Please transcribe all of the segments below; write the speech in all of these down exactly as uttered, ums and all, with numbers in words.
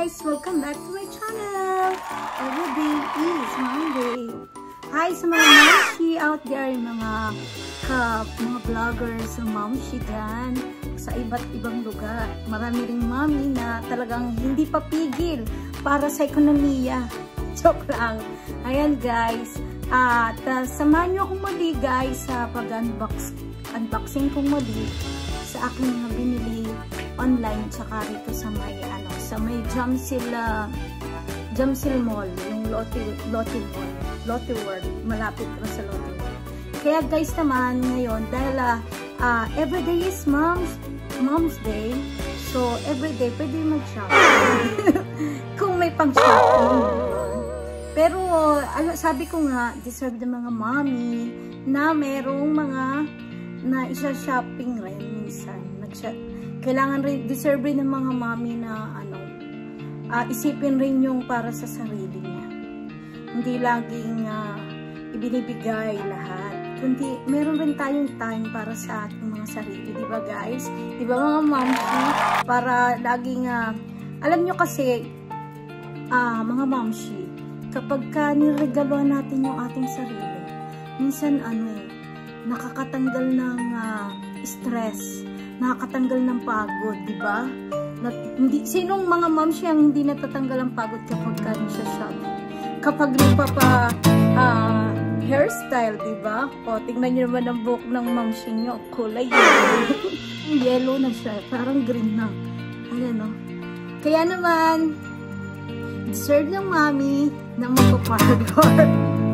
guys! Welcome back to my channel! Every day is Monday. Hi sa mga monshie out there, mga ka, mga vloggers ng monshie dyan sa iba't ibang lugar. Marami ring mami na talagang hindi papigil para sa ekonomiya. Joke lang. Ayan guys. At uh, samahan nyo akong muli guys sa pag-unbox unboxing kong muli sa aking mga binili online tsaka rito sa may ano sa may Jamsil uh, Jamsil Mall, yung Lotte Lotte Mall, Lotte World, malapit na sa Lotte World. Kaya guys naman ngayon dahil uh, uh, everyday is mom's mom's day, so everyday pwede mag-shopping kung may pang-shopping. Pero uh, sabi ko nga deserve ng mga mommy na merong mga na isa-shopping rin minsan. Kailangan rin, deserve rin ng mga mami na ano, uh, isipin rin yung para sa sarili niya. Hindi laging uh, ibinibigay lahat. Kundi meron rin tayong time para sa ating mga sarili. Diba guys? Diba mga momshi? Para laging, uh, alam nyo kasi, uh, mga momshi, kapag ka niregaluhan natin yung ating sarili, minsan ano eh, nakakatanggal ng uh, stress, nakakatanggal ng pagod, di ba? Hindi, sinong mga moms yung hindi natatanggal ang pagod kapag kanin siya shop? Kapag nagpapa uh, hairstyle, di ba? O, tingnan nyo naman ang buhok ng moms nyo, kulay yellow. Yellow na siya, parang green na. Ayan o. Kaya naman, deserve ng mami na magpaparlor.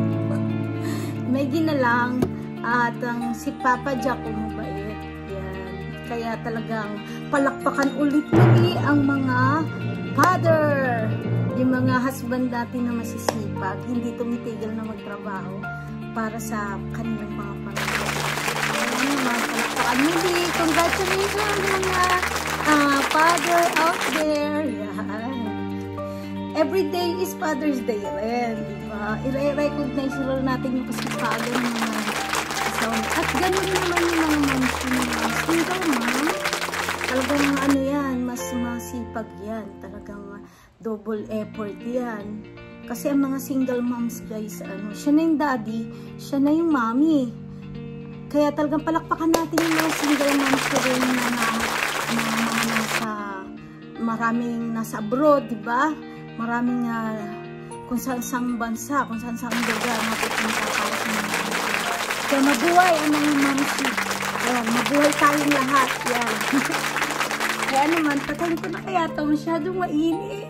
May ginalang at ang si Papa Jack umabait. Yan. Kaya talagang palakpakan ulit-ulit ang mga father. Yung mga husband natin na masisipag, hindi tumitigil na magtrabaho para sa kanilang mga pamilya. Ayan naman, palakpakan muli. Congratulations mga uh, father out there. Yan. Every day is Father's Day rin, diba? I-recognize rin natin yung kasipagan ng mga asawa. At gano'n naman yung mga moms yung mga single mom. Talagang ano yan, mas masipag yan. Talagang double effort yan. Kasi ang mga single moms guys, ano, siya na yung daddy, siya na yung mommy. Kaya talagang palakpakan natin yung mga single moms rin na, na, na, na nasa, maraming nasa abroad, diba? Maraming uh, kung saan-saang bansa, kung saan-saang lugar mapupunta para sa mga bansa. Kaya mabuhay ang mga momshie. Ayan, mabuhay tayong lahat. Yan. Kaya naman, patayin ko na kaya ito masyadong mainit.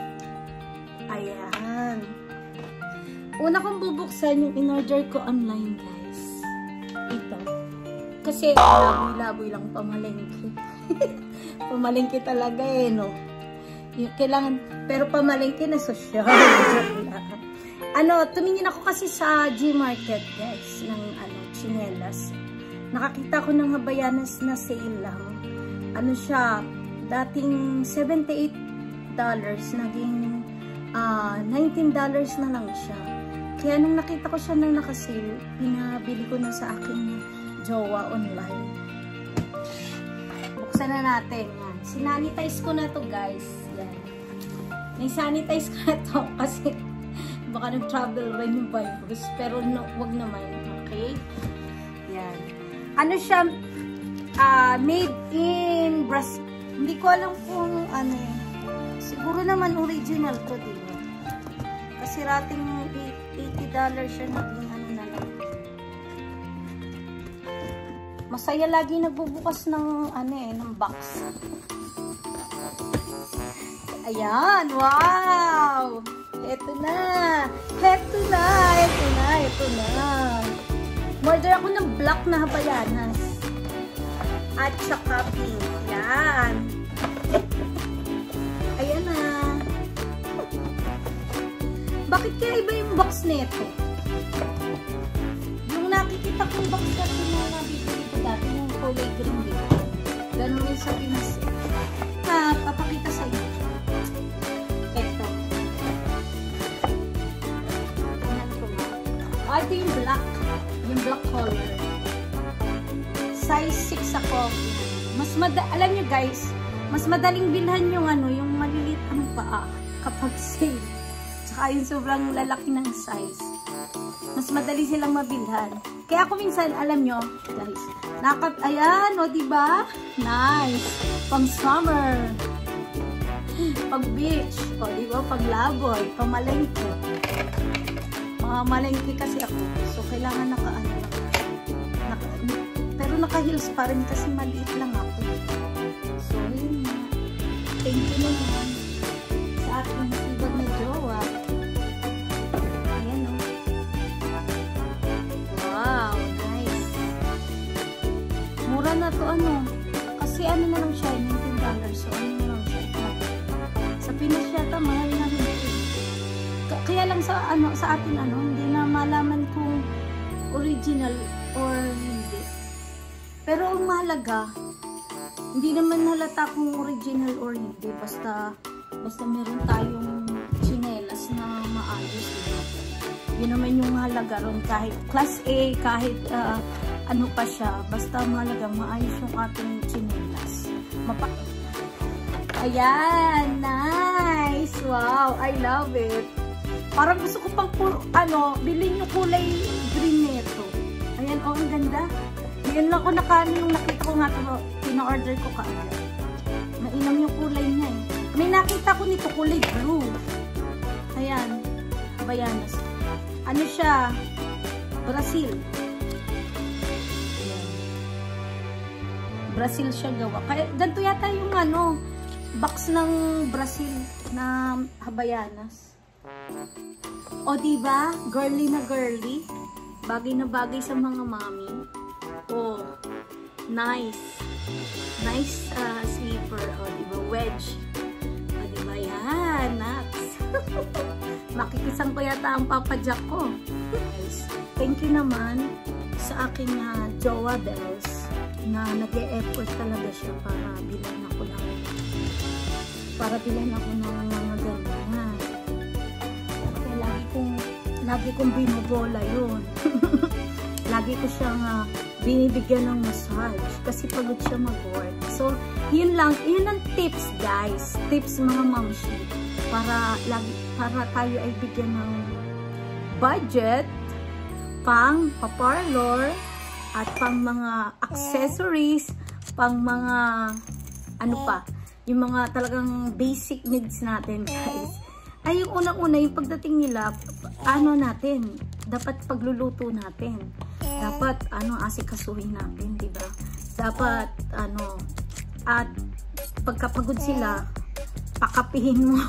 Ayan. Una kong bubuksan yung in-order ko online, guys. Ito. Kasi laboy-laboy lang pamalengke. Pamalengke talaga eh, no? Yung kailangan, pero pamalengke na social. Ano, tumingin ako kasi sa G-Market, guys, ng ano, chinelas. Nakakita ko ng Havaianas na sale lang. Ano siya, dating seventy-eight dollars, naging uh, nineteen dollars na lang siya. Kaya nung nakita ko siya nang nakasale, pinabili ko na sa aking jowa online. Buksan na natin. Yan. Sinanitize ko na to guys. Yan. Nai-sanitize ko na to kasi baka nag-travel rin yung virus. Pero no, wag naman. Okay? Yan. Ano siya? Uh, made in Brazil. Hindi ko alam kung ano eh. Siguro naman original to, diba? Kasi rating eighty dollars siya naging ano na lang. Masaya lagi nagbubukas ng ano eh, ng box. Ayan, wow! Eto na! Eto na! Eto na! Eto na! Order ako ng black na Havaianas. At saka pink. Yan! Ayan na! Bakit kaya iba yung box nito? Yung nakikita kong box kasi na nabibili ko dati, yung kulay green dito. Ganun rin sa Pinas. Ah, papakita sa inyo. Ito. Ah, ito yung black. Yung black color. Size six ako. Mas mada, alam nyo guys, mas madaling bilhan yung ano, yung maliliit ang paa kapag sale. Tsaka yung sobrang lalaki ng size. Mas madali silang mabilhan. Kaya ako minsan, alam nyo, guys, nakap, ayan, o, diba? Nice. Pang summer. Pag beach. O, diba? Pag laboy. Pang malengke. Mga malengke kasi ako. So, kailangan naka, ano, naka, pero naka-heels pa rin kasi maliit lang ako. So, yun na. Thank you naman sa aking ibag na jowa. Na to ano, kasi ano na lang siya, nineteen dollars, so ano na lang siya, sa Pinas yata, mahal na rin ito. Kaya lang sa ano, sa atin ano, hindi na malaman kung original or hindi. Pero ang mahalaga, hindi naman halata kung original or hindi, basta basta meron tayong tsinelas na maayos, diba? Yun naman yung mahalaga ron, kahit class A, kahit uh, ano pa siya, basta mahalaga maayos yung ating tsinelas. Mapa Ayan, nice! Wow, I love it. Parang gusto ko pang puro, ano, bilhin yung kulay green nito. Ayan, oh, ang ganda. Yan lang ko naka, nung nakita ko nga ito, pina-order ko kaagad. Mainam yung kulay niya eh. May nakita ko nito, kulay blue. Ayan, Havaianas. Ano siya? Brazil. Brazil siya gawa. Kaya ganito yata yung ano, box ng Brazil na Havaianas. O diba? Girly na girly. Bagay na bagay sa mga mami. Oh, nice. Nice uh, sleeper. O diba? Wedge. O diba? Yan. Nice. Makikisang ko yata ang papadyak ko. Nice. Thank you naman sa aking uh, jowa bells na nag-e-effort talaga siya para bilan ako ng para bilan ako ng mga ganyan. Kaya lagi kong lagi kong binobola yun. Lagi ko siyang uh, binibigyan ng massage kasi pagod siya mag-work. So, yun lang, yun ang tips guys. Tips mga momshie para lagi para tayo ay bigyan ng budget pang pa-parlor at pang mga accessories, pang mga ano pa, yung mga talagang basic needs natin guys. Ay yung unang-una, yung pagdating nila, ano natin, dapat pagluluto natin. Dapat ano, asikasuhin natin, di ba? Dapat ano, at pagkapagod sila, pakapihin mo.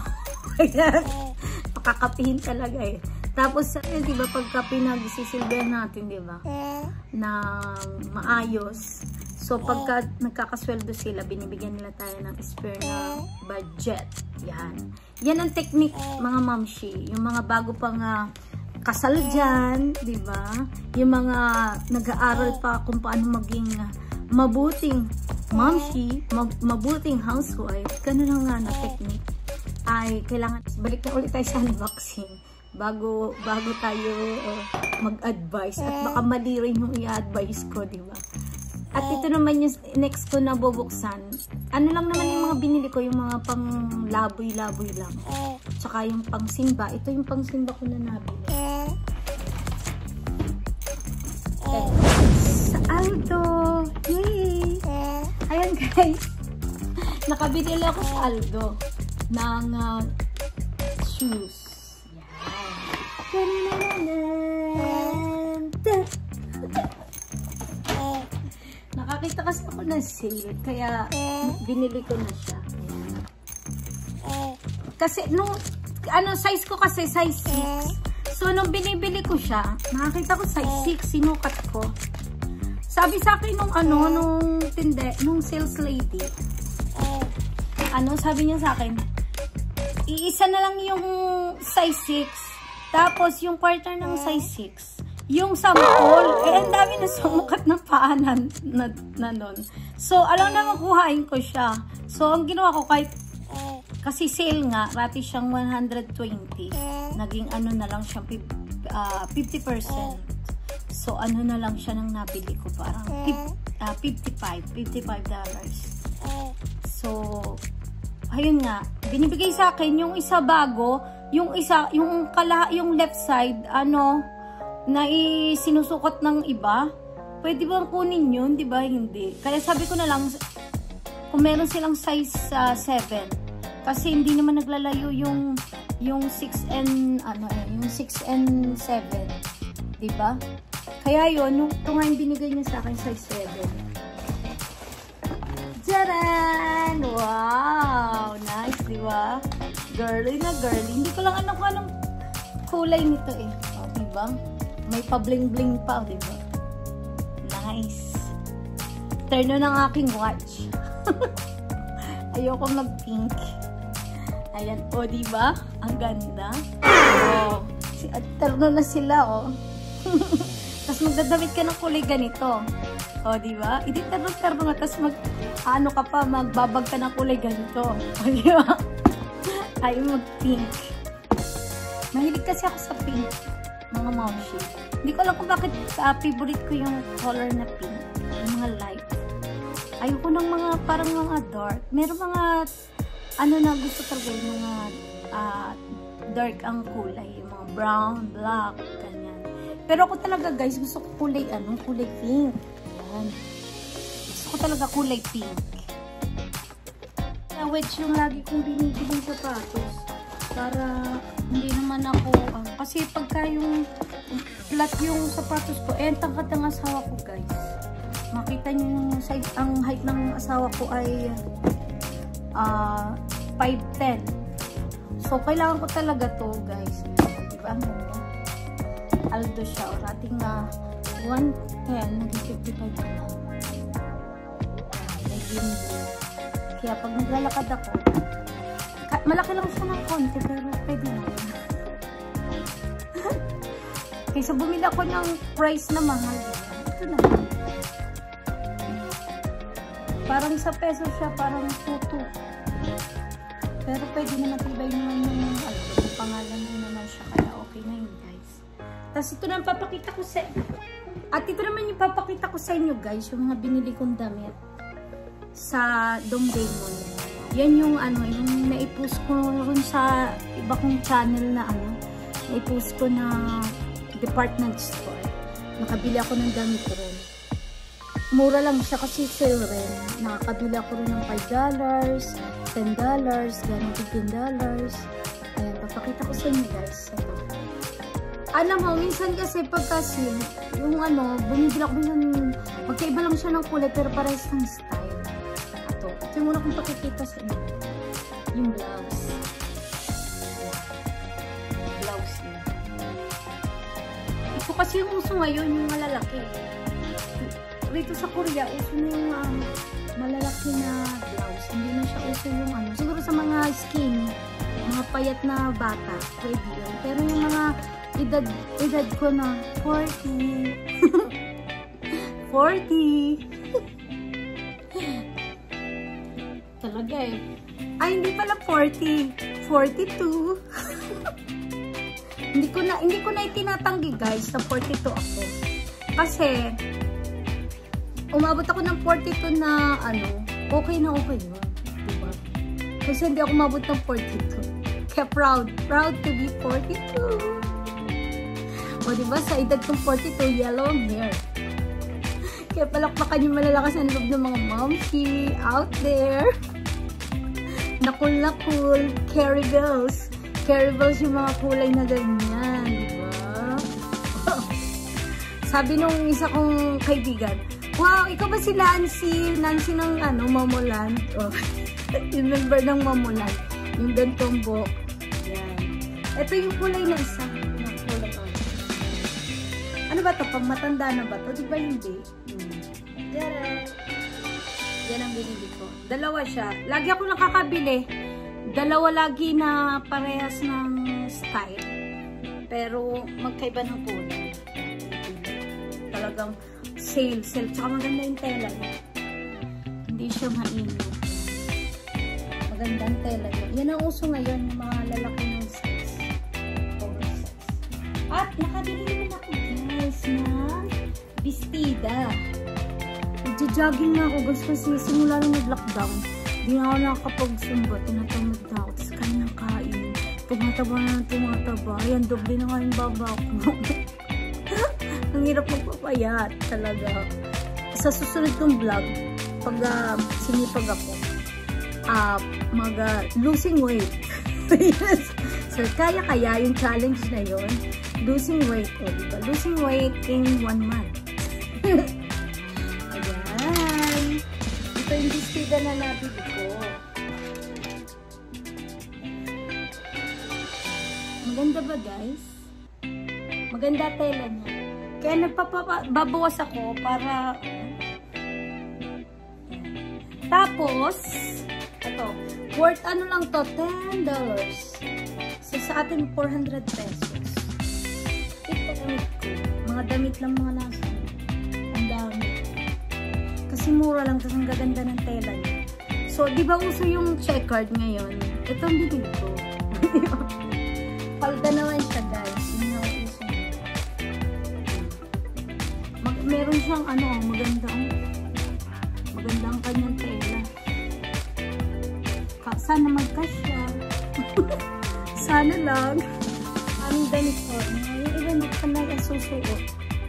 Pakakapihin talaga eh. Tapos, eh, di ba, pagka pinagsisilbihan natin, di ba, na maayos. So, pagka nagkakasweldo sila, binibigyan nila tayo ng spare na budget. Yan. Yan ang technique, mga momshie. Yung mga bago pang uh, kasal dyan, di ba? Yung mga nag-aaral pa kung paano maging uh, mabuting momshie, mab mabuting housewife, ganun lang nga na technique. Ay, kailangan, balik na ulit tayo sa unboxing. Bago, bago tayo uh, mag-advise. At baka mali rin yung i-advise ko, di ba? At ito naman yung next ko na bubuksan. Ano lang naman yung mga binili ko, yung mga pang laboy-laboy lang. Tsaka yung pang simba. Ito yung pang simba ko na nabili. Okay. Sa Aldo. Yay! Ayan guys. Nakabili ako sa Aldo ng uh, shoes. Nakakita kasi ako ng sale, kaya binili ko na siya. Kasi nung ano size ko kasi size six. So nung binibili ko siya, nakakita ko size six, sinukat ko. Sabi sa akin nung ano nung tinde, nung sales lady. Ano sabi niya sa akin? Iisa na lang yung size six. Tapos, yung quarter ng size six, yung sample, eh, ang dami na sumukat na paanan na, na nun. So, alam na makuhain ko siya. So, ang ginawa ko, kahit, kasi sale nga, rati siyang one hundred twenty. Naging ano na lang siyang uh, fifty percent. So, ano na lang siya nang nabili ko. Parang uh, fifty-five dollars. So, ayun nga. Binibigay sa akin yung isa bago, yung isa, yung kala, yung left side, ano, na sinusukot ng iba. Pwede bang kunin yun? Diba? Hindi. Kaya sabi ko na lang, kung meron silang size uh, seven. Kasi hindi naman naglalayo yung yung six and ano eh, yung six and seven. Diba? Kaya yun, ito nga yung binigay niya sa akin, size seven. Tcharan! Wow! Nice, diba? Girly na girly. Hindi ko lang alam kung anong kulay nito eh. O, diba? May pa-bling-bling pa, diba? Nice. Turn on ang aking watch. Ayoko mag-pink. Ayan, o, diba? Ang ganda. O, si turn on na sila, o. Tapos magdadamit ka ng kulay ganito. O, diba? Idit-tarno-tarno nga. Tapos mag, ano ka pa, magbabag ka ng kulay ganito. O, diba? Ayaw mag-pink. Mahilig kasi ako sa pink. Mga monshie. Hindi ko alam kung bakit uh, favorite ko yung color na pink. Yung mga light. Ayoko ng mga, parang mga dark. Meron mga, ano na gusto talaga yung mga uh, dark ang kulay. Yung mga brown, black, ganyan. Pero ako talaga guys, gusto ko kulay, ano, kulay pink. Ayan. Gusto ko talaga kulay pink. Uh, which yung lagi kong binibiling sapatos. Para hindi naman ako, uh, kasi pagka yung flat yung sapatos ko, eh, tangkat ng asawa ko guys. Makita nyo yung size, ang height ng asawa ko ay uh, five ten. So, kailangan ko talaga to guys. Diba? Ano ba? Aldo siya. O rating na one ten, naging fifty-five na lang. May gimbo. Kaya pag naglalakad ako, malaki lang siya ng konti, pero pwede na rin. Kaysa bumili ako ng price na mahal. Ito na lang. Parang sa peso siya, parang two two. Pero pwede na matibay naman yung Aldo. Yung pangalan din naman siya, kaya okay na yun guys. Tapos ito na papakita ko sa at ito naman yung papakita ko sa inyo guys, yung mga binili kong damit sa Dongdaemon. Yan yung ano, yung naipost ko rin sa iba kong channel na ano, naipost ko na department store. Nakabili ako ng damit rin. Mura lang siya kasi sale rin. Nakakabili ako rin ng five dollars, ten dollars, gano'n fifteen dollars. Ayan, papakita ko sa inyo guys. Ito. Alam mo, minsan kasi pagkasi, yung ano, bumibili ako ng, magkaiba lang siya ng kulay pero parehas ng style. Ito. Ito yung muna kong pakikita sa inyo. Yung blouse. Blouse yun. Ito kasi yung uso ngayon, yung malalaki. Rito sa Korea, uso na yung um, malalaki na blouse. Hindi na siya uso yung ano. Siguro sa mga skinny, mga payat na bata, pwede yun. Pero yung mga edad, edad ko na forty. forty. Talaga eh. Ay, hindi pala forty. forty-two. Hindi ko na, hindi ko na itinatanggi guys na forty-two ako. Kasi, umabot ako ng forty-two na ano, okay na okay yun. Diba? Kasi hindi ako umabot ng forty-two. Kaya proud. Proud to be forty-two. O diba, sa edad kong forty-two, yellow hair. Kaya palakpakan yung malalakas ang loob ng mga momshie out there. Na cool na cool. Carry girls. Carry girls yung mga kulay na ganyan. Diba? Sabi nung isa kong kaibigan, wow, ikaw ba si Nancy? Nancy ng ano, Mamulan? Oh, yung member ng Mamulan. Yung gantong buhok. Yan. Ito yung kulay na isa. Yung kulay on. Ano ba ito? Pang matanda na ba ito? Di ba hindi? Hmm. Yan. Yan ang binili ko. Dalawa siya. Lagi ako nakakabili. Dalawa lagi na parehas ng style. Pero magkaiba ng kulay. Talagang sale, sale. Tsaka maganda yung tela niya. Hindi siya mainit. Magandang tela niya. Yan ang uso ngayon, yung mga lalaki ng size. Oversize. At nakabili naman ako guys na bestida. Nagja-jogging na ako guys kasi simula nung nag-lockdown. Hindi na ako nakakapag-sumba. Tinatamad na ako. Tapos kain ng kain. Tumataba na ng tumataba. Ayan, doble na nga yung baba ko. Ang hirap magpapayat talaga. Sa susunod kong vlog, pag uh, sinipag ako, uh, mag uh, losing weight. Yes. So, kaya-kaya yung challenge na yun. Losing weight. O, diba? Losing weight in one month. Ayan. Ito yung bestida na nabili ko. Maganda ba, guys? Maganda tela niya. Kaya nagpapabawas ako para... Tapos, ito, worth ano lang to, ten dollars. So, sa atin, four hundred pesos. Ito, damit ko. Mga damit lang mga nasa. Ang dami. Kasi mura lang, tapos ang gaganda ng tela niya. So, di ba uso yung checkered ngayon? Ito ang bibig ko. Palda naman siya, guys. Yun ang uso. Mag meron siyang ano, magandang magandang kanyang tela. Sana magkasya. Sana lang. Aming damit ko. Yung iba hindi pa na susuot.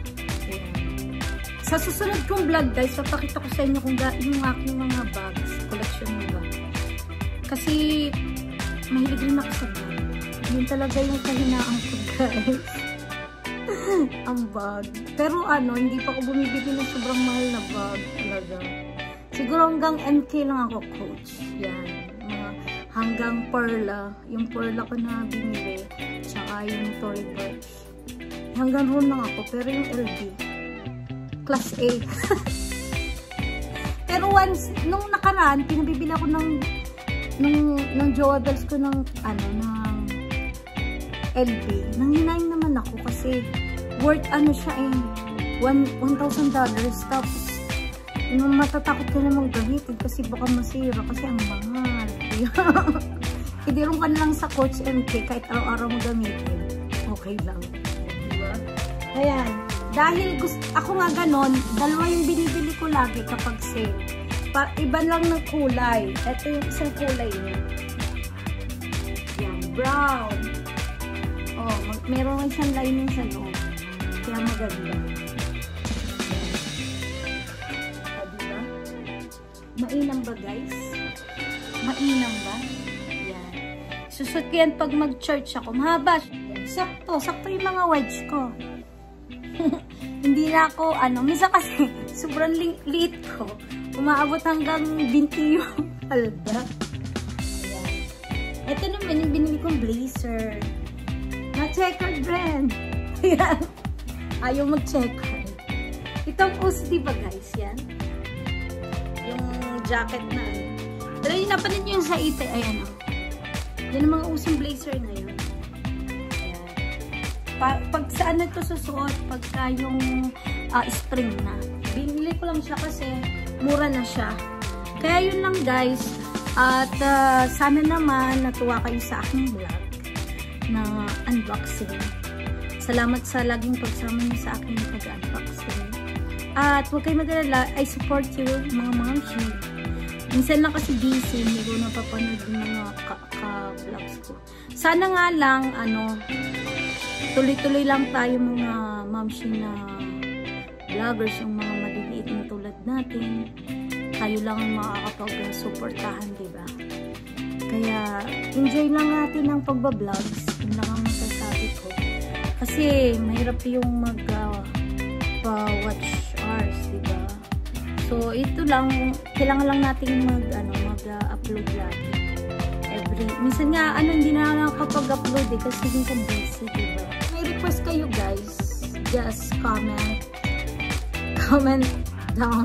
Sa susunod kong vlog, guys, papakita ko sa inyo kung yung aking mga bags. Collection ng bag. Kasi mahilig rin ako sa bag. Yun talaga yung kahinaan ko, guys. Ang bag. Pero ano, hindi pa ako bumibili ng sobrang mahal na bag. Talaga. Siguro hanggang M K lang ako, coach. Yan. Mga hanggang Perla. Yung Perla ko na binili. Tsaka yung Tory Burch. Hanggang roon lang ako. Pero yung L B. Class A. Pero once, nung nakaraan, pinabibili ako ng nung, nung jewelries ko ng ano, ng L B. Nanghinayin naman ako kasi worth ano siya eh. one thousand dollars. Tapos, nung matatakot ka namang gamitin kasi baka masira kasi ang mahal. Idirong ka na lang sa Coach M K kahit araw-araw mo gamitin. Okay lang. Diba? Ayan. Dahil gusto, ako nga ganon, dalawa yung binibili ko lagi kapag sale. Pa, iba lang ng kulay. Ito yung isang kulay niya. Yan. Brown. Oh, meron lang siyang lining sa loob. Kaya maganda. Mainam ba, guys? Mainam ba? Yan. Susot ko yan pag mag-church ako. Mahaba. Sakto. Sakto yung mga wedge ko. Hindi na ako, ano, misa kasi sobrang li liit ko. Umaabot hanggang binti yung palda. Ayan. Ito naman yung binili kong blazer. Na checkered brand. Ayan. Ayaw mag-checkered. Itong uso, diba, guys? Yan. Yung jacket na ano. Pero yung napanin nyo yung sa ite, ayan o. Oh. Yan ang mga usong blazer na yun. Ayan. Pa pag saan na ito susuot, pagka yung uh, spring na. Binili ko lang siya kasi mura na siya. Kaya yun lang, guys. At uh, sana naman natuwa kayo sa aking vlog na unboxing. Salamat sa laging pagsama niyo sa aking pag-unboxing. At huwag kayo mag-alala, I support you, mga momshie. Minsan lang kasi busy, hindi ko napapanood yung mga ka-vlogs ko. Sana nga lang, ano, tuloy-tuloy lang tayo mga momshie na vloggers, yung mga maliliit na tulad natin. Tayo lang ang makakapag-supportahan, diba? Kaya, enjoy lang natin ang pagba-vlogs. Yun lang ang masasabi ko. Kasi, mahirap yung mag- uh, pa-watch hours, diba? So, ito lang, kailangan lang natin mag, ano, mag-upload uh, lagi. Every, minsan nga, ano, hindi na nakakapag-upload eh, kasi minsan busy, diba? May request kayo, guys. Just comment. Comment down.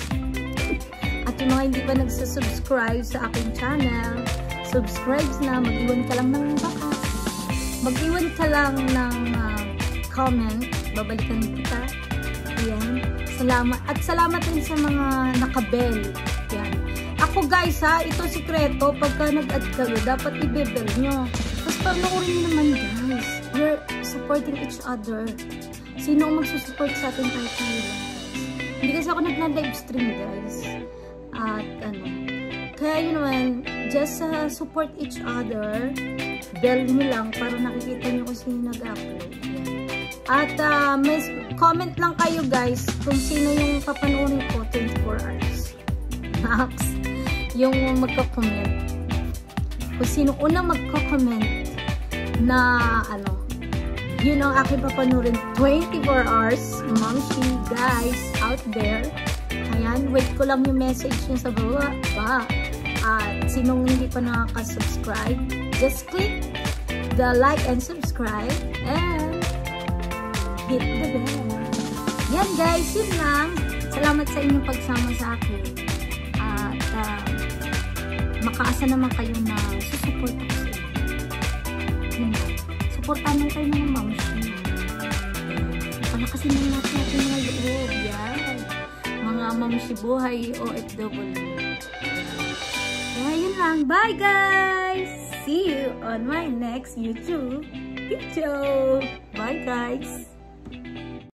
At yung mga hindi pa nagsasubscribe sa aking channel, subscribe na, mag-iwan ka lang ng bakas. Mag-iwan ka lang ng uh, comment, babalikan kita. Ayan. Salamat. At salamat din sa mga nakabel. Yan. Ako, guys, ha, ito sikreto, pagka nag-add kayo, dapat i-bebel nyo. Tapos panoorin nyo naman, guys. We're supporting each other. Sino ang magsusupport sa atin kahit tayo lang, guys. Hindi kasi ako nag-live stream, guys. At, ano, Kaya yun naman, just uh, support each other. Bell nyo lang para nakikita nyo kung sino nag-upload. At uh, may comment lang kayo guys kung sino yung papanoorin ko twenty-four hours. Max. Yung magko-comment. Kung sino unang magko-comment na ano, yun ang aking papanoorin twenty-four hours. Monshie guys out there. Ayan, wait ko lang yung message nyo sa baba. Ba. At sinong hindi pa nakaka-subscribe, just click the like and subscribe and hit the bell. Yan guys, yun lang. Salamat sa inyong pagsama sa akin. At uh, makaasa naman kayo na susupport ako sa inyo. Yun lang. Supportan lang kayo ng monshie. Palakasin lang natin natin mga loob. Yan. Mga monshie buhay O F W. Kaya yun lang. Bye guys! See you on my next YouTube video. Bye guys!